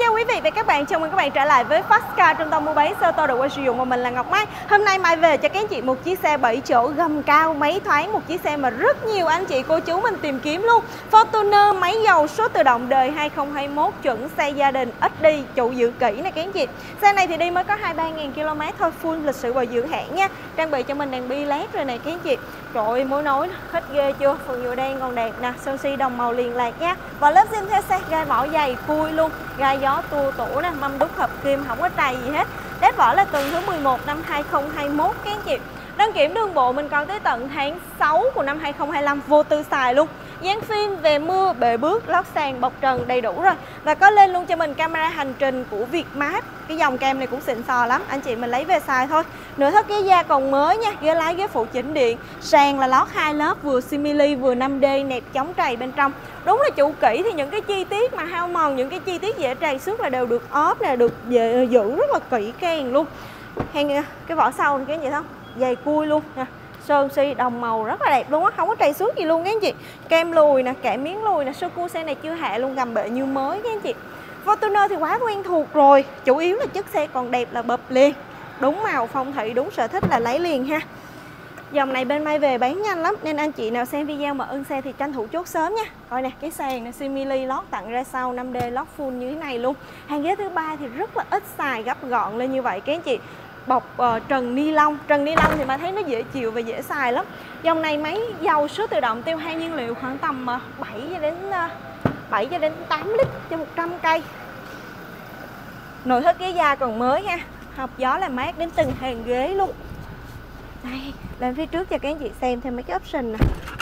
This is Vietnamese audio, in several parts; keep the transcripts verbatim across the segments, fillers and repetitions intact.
chào quý vị và các bạn, chào mừng các bạn trở lại với Fast Car, trung tâm mua bán xe ô tô được qua sử dụng, và mình là Ngọc Mai. Hôm nay Mai về cho các anh chị một chiếc xe bảy chỗ gầm cao, máy thoáng, một chiếc xe mà rất nhiều anh chị cô chú mình tìm kiếm luôn. Fortuner máy dầu số tự động đời hai không hai mốt, chuẩn xe gia đình, ít đi, chủ giữ kỹ nè các anh chị. Xe này thì đi mới có hai mươi ba nghìn ki lô mét thôi, full lịch sử bảo dưỡng hãng nha. Trang bị cho mình đèn bi led rồi nè các anh chị. Trời ơi, mối nối hết ghê chưa, phần nhựa đen còn đẹp nè, sơn si đồng màu liền lạc nha. Và lớp zin theo xe, gai vỏ dày khui luôn, gai gió tua tủa nè, mâm đúc hợp kim, không có trầy gì hết. Đét vỏ là tuần thứ mười một năm hai không hai mốt các anh chị. Đăng kiểm đường bộ mình còn tới tận tháng sáu của năm hai không hai lăm, vô tư xài luôn. Dán phim về mưa, bệ bước, lót sàn, bọc trần đầy đủ rồi. Và có lên luôn cho mình camera hành trình của Vietmart. Cái dòng cam này cũng xịn sò lắm, anh chị mình lấy về xài thôi. Nội thất ghế da còn mới nha, ghế lái ghế phụ chỉnh điện. Sàn là lót hai lớp, vừa simili vừa năm D, nẹp chống trầy bên trong. Đúng là chủ kỹ thì những cái chi tiết mà hao mòn, những cái chi tiết dễ trầy xước là đều được óp nè, được giữ rất là kỹ càng luôn. Hàng cái vỏ sau này cái gì không? Dày cui luôn nè. Sơn si đồng màu rất là đẹp luôn á, không có trầy xước gì luôn các anh chị. Kem lùi nè, kẻ miếng lùi nè, sơ cua xe này chưa hạ luôn, gầm bệ như mới các anh chị. Fortuner thì quá quen thuộc rồi, chủ yếu là chất xe còn đẹp là bập liền. Đúng màu phong thủy, đúng sở thích là lấy liền ha. Dòng này bên Mai về bán nhanh lắm, nên anh chị nào xem video mà ưng xe thì tranh thủ chốt sớm nha. Coi nè, cái sàn nè, simili lót tặng ra sau năm D, lót full như thế này luôn. Hàng ghế thứ ba thì rất là ít xài, gấp gọn lên như vậy các anh chị. Bọc uh, trần ni lông, trần ni lông thì Mai thấy nó dễ chịu và dễ xài lắm. Dòng này máy dầu số tự động tiêu hao nhiên liệu khoảng tầm uh, bảy cho đến uh, bảy cho đến tám lít cho một trăm cây. Nội thất ghế da còn mới ha, hộc gió làm mát đến từng hàng ghế luôn. Đây, lên phía trước cho các anh chị xem thêm mấy cái option nè.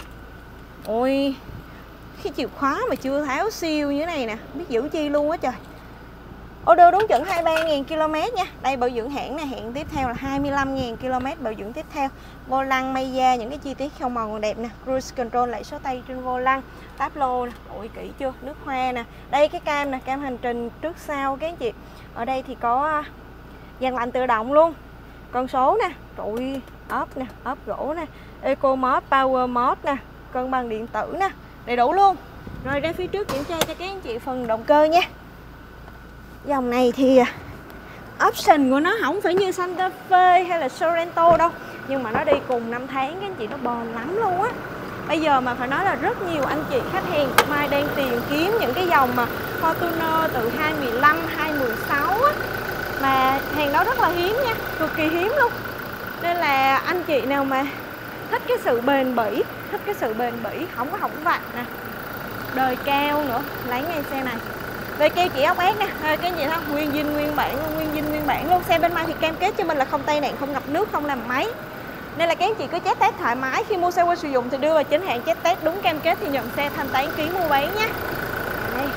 Ôi, cái chìa khóa mà chưa tháo siêu như thế này nè, biết giữ chi luôn á trời. Order đúng chuẩn hai mươi ba nghìn ki lô mét nha. Đây bảo dưỡng hãng này, hẹn tiếp theo là hai mươi lăm nghìn ki lô mét bảo dưỡng tiếp theo. Vô lăng may da, những cái chi tiết không màu còn đẹp nè. Cruise control lại số tay trên vô lăng. Táp lô nè, ôi kỹ chưa, nước hoa nè. Đây cái cam nè, cam hành trình trước sau các anh chị. Ở đây thì có dàn lạnh tự động luôn. Con số nè, trụi ốp nè, ốp gỗ nè, Eco Mode, Power Mode nè, cân bằng điện tử nè, đầy đủ luôn. Rồi ra phía trước kiểm tra cho các anh chị phần động cơ nha. Dòng này thì option của nó không phải như Santa Fe hay là Sorento đâu, nhưng mà nó đi cùng năm tháng các anh chị, nó bền lắm luôn á. Bây giờ mà phải nói là rất nhiều anh chị khách hàng của Mai đang tìm kiếm những cái dòng mà Fortuner từ hai mười lăm, hai mười sáu á, mà hàng đó rất là hiếm nha, cực kỳ hiếm luôn. Nên là anh chị nào mà thích cái sự bền bỉ, thích cái sự bền bỉ, không có hỏng vặt nè, đời cao nữa, lấy ngay xe này. Về keo chỉ ốc ép nè, rồi cái gì đó nguyên zin nguyên bản luôn, nguyên zin nguyên bản luôn. Xe bên Mai thì cam kết cho mình là không tai nạn, không ngập nước, không làm máy. Nên là các anh chị cứ test test thoải mái, khi mua xe qua sử dụng thì đưa vào chính hãng test test đúng cam kết thì nhận xe thanh toán ký mua bán nhé. Đây.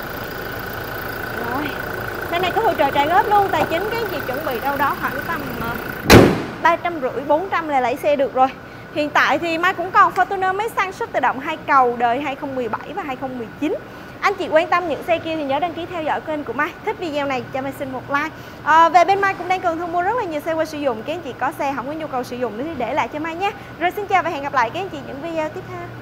Rồi. Xe này có hỗ trợ trả góp luôn, tài chính các anh chị chuẩn bị đâu đó khoảng tầm ba trăm rưỡi bốn trăm là lấy xe được rồi. Hiện tại thì Mai cũng còn Fortuner máy xăng số tự động hai cầu đời hai không một bảy và hai không một chín. Anh chị quan tâm những xe kia thì nhớ đăng ký theo dõi kênh của Mai. Thích video này cho Mai xin một like. à, Về bên Mai cũng đang cần thu mua rất là nhiều xe qua sử dụng. Các anh chị có xe không có nhu cầu sử dụng nữa thì để lại cho Mai nhé. Rồi xin chào và hẹn gặp lại các anh chị những video tiếp theo.